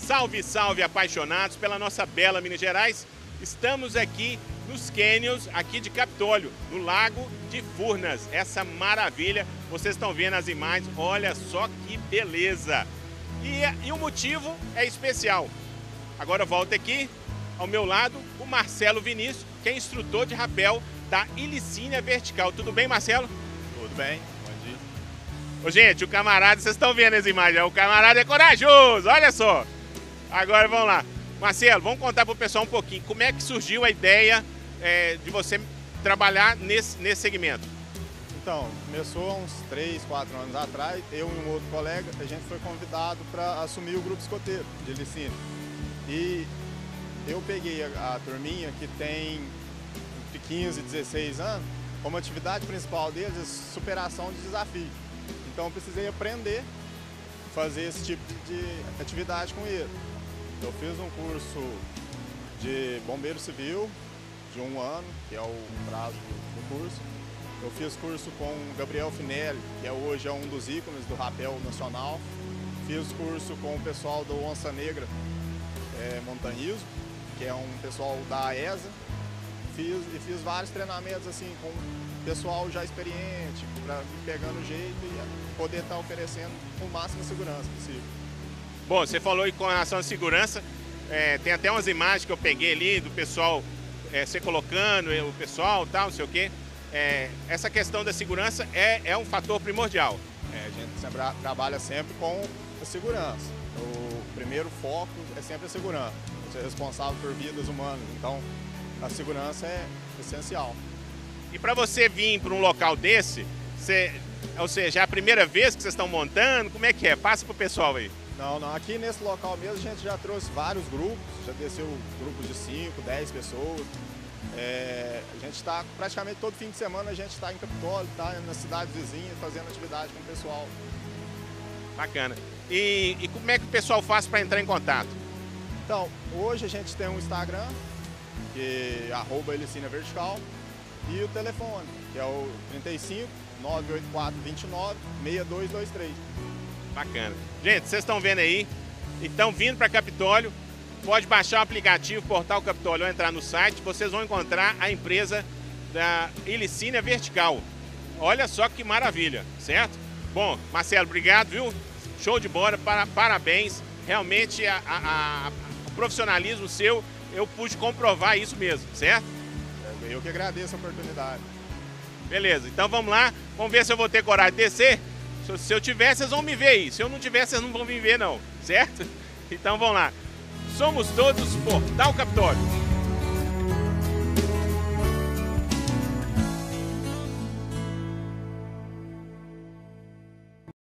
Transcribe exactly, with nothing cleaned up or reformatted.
Salve, salve, apaixonados pela nossa bela Minas Gerais. Estamos aqui nos cânions aqui de Capitólio, no Lago de Furnas. Essa maravilha, vocês estão vendo as imagens, olha só que beleza. E, e o motivo é especial. Agora volta aqui, ao meu lado, o Marcelo Vinícius, que é instrutor de rapel da Ilicínia Vertical. Tudo bem, Marcelo? Tudo bem, bom dia. Ô, gente, o camarada, vocês estão vendo as imagens, o camarada é corajoso, olha só. Agora vamos lá. Marcelo, vamos contar para o pessoal um pouquinho como é que surgiu a ideia é, de você trabalhar nesse, nesse segmento. Então, começou há uns três, quatro anos atrás, eu e um outro colega, a gente foi convidado para assumir o grupo escoteiro de Ilicínia. E eu peguei a, a turminha que tem de quinze, dezesseis anos, como atividade principal deles é superação de desafio. Então eu precisei aprender a fazer esse tipo de atividade com ele. Eu fiz um curso de bombeiro civil de um ano, que é o prazo do curso. Eu fiz curso com o Gabriel Finelli, que é hoje é um dos ícones do rapel nacional. Fiz curso com o pessoal do Onça Negra é, Montanhismo, que é um pessoal da A E S A. Fiz, e fiz vários treinamentos assim com pessoal já experiente, para ir pegando o jeito e poder estar oferecendo o máximo de segurança possível. Bom, você falou com relação à segurança, é, tem até umas imagens que eu peguei ali do pessoal, é, você colocando o pessoal, tal, não sei o quê. É, essa questão da segurança é, é um fator primordial. É, a gente sempre, trabalha sempre com a segurança. O primeiro foco é sempre a segurança. Você é responsável por vidas humanas, então a segurança é essencial. E para você vir para um local desse, você, ou seja, é a primeira vez que vocês estão montando, como é que é? Passa para o pessoal aí. Não, não, aqui nesse local mesmo a gente já trouxe vários grupos, já desceu grupos de cinco, dez pessoas. É, a gente está praticamente todo fim de semana, a gente está em Capitólio, está nas cidades vizinhas, fazendo atividade com o pessoal. Bacana. E, e como é que o pessoal faz para entrar em contato? Então, hoje a gente tem um Instagram, que é arroba Ilicínia Vertical, e o telefone, que é o trinta e cinco, nove oito quatro, vinte e nove, seis dois dois três. Bacana. Gente, vocês estão vendo aí, estão vindo para Capitólio, pode baixar o aplicativo Portal Capitólio ou entrar no site, vocês vão encontrar a empresa da Ilicínia Vertical. Olha só que maravilha, certo? Bom, Marcelo, obrigado, viu? Show de bola, para, parabéns. Realmente a, a, a, o profissionalismo seu, eu pude comprovar isso mesmo, certo? Eu que agradeço a oportunidade. Beleza, então vamos lá, vamos ver se eu vou ter coragem de descer. Se eu tiver, vocês vão me ver aí. Se eu não tiver, vocês não vão me ver não, certo? Então vamos lá. Somos todos Portal Capitólio.